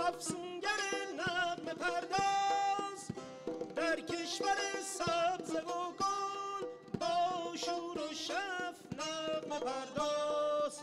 افسونگر نغمه پرداز، در کشور سبز و گل با شور و شف نغمه پرداز.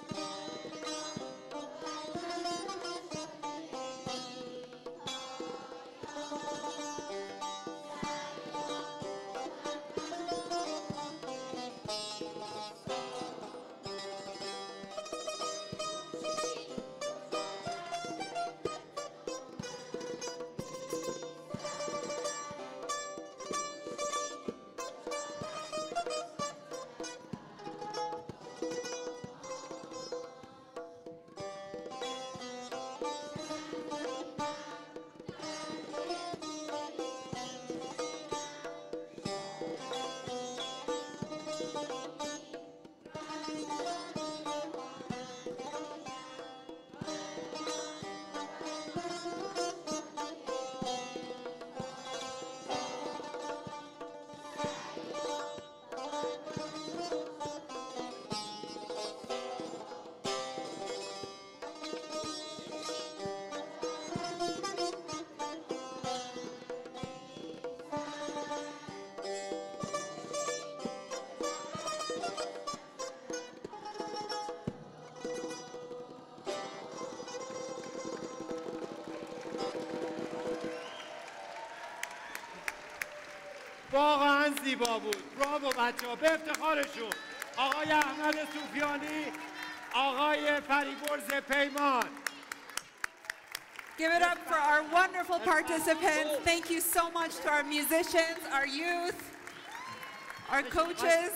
واقعا زیبا بود. براو بچه‌ها، به افتخارشون. آقای احمد صوفیانی، آقای فریبرز پیمان. Give it up for our wonderful participants. Thank you so much to our musicians, our youth, our coaches.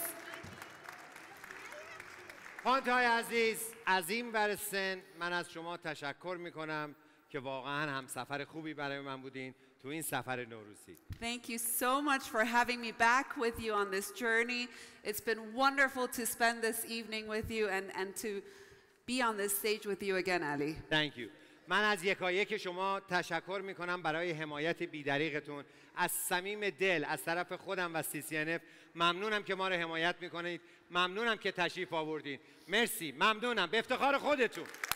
خانتای عزیز، از این ور سن من از شما تشکر میکنم که واقعا همسفر خوبی برای من بودین تو این سفر نوروزی. Thank you so much for having me back with you on this journey. It's been wonderful to spend this evening with you and to be on this stage with you again, Ali. Thank you. من از یکایک شما تشکر میکنم برای حمایت بی‌دریغتون. از صمیم دل از طرف خودم و CCNF ممنونم که ما رو حمایت میکنید. ممنونم که تشریف آوردین. مرسی، ممنونم. به افتخار خودتون.